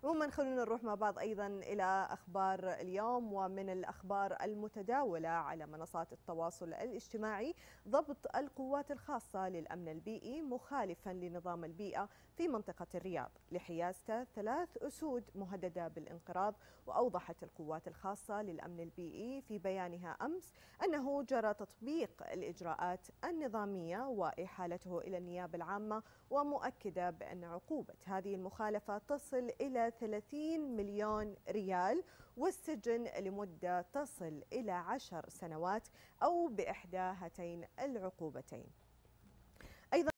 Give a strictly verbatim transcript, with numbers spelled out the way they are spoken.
عموما خلونا نروح مع بعض أيضا إلى أخبار اليوم. ومن الأخبار المتداولة على منصات التواصل الاجتماعي ضبط القوات الخاصة للأمن البيئي مخالفا لنظام البيئة في منطقة الرياض لحيازته ثلاث أسود مهددة بالانقراض. وأوضحت القوات الخاصة للأمن البيئي في بيانها أمس أنه جرى تطبيق الإجراءات النظامية وإحالته إلى النيابة العامة، ومؤكدة بأن عقوبة هذه المخالفة تصل إلى ثلاثين مليون ريال والسجن لمدة تصل إلى عشر سنوات أو بإحدى هاتين العقوبتين. أيضا